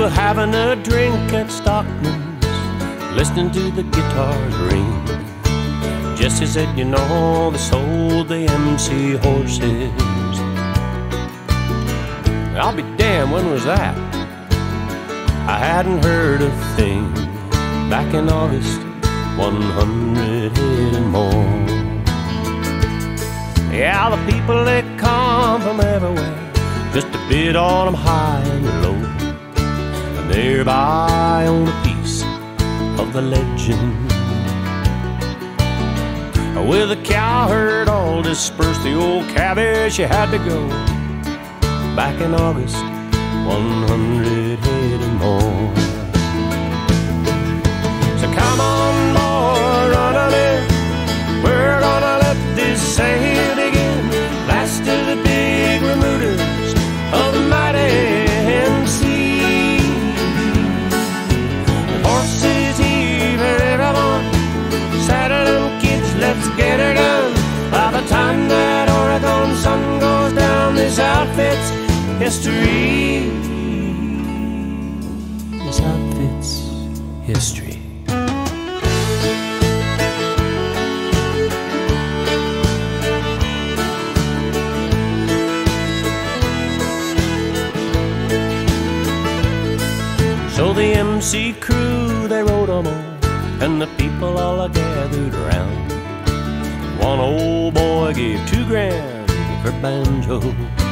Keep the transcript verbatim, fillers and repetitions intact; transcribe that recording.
were having a drink at Stockman's, listening to the guitars ring. Jesse said, you know, they sold the M C horses. I'll be damned, when was that? I hadn't heard a thing. Back in August, one hundred head and more. Yeah, the people, they come from everywhere just to bid on them high and low, and thereby own a piece of the legend. With the cow herd all dispersed, the old cabby, she had to go. Back in August, one hundred head and more. So come on, boy, run on it. We're gonna let this sail begin. Last of the big remudas of the mighty M C. The horses here for everyone. Saddle them, kids, let's get her done. By the time that Oregon sun goes down, this outfit's history. This outfit's history. So the M C crew, they rode them all, and the people all gathered around. One old boy gave two grand for banjo.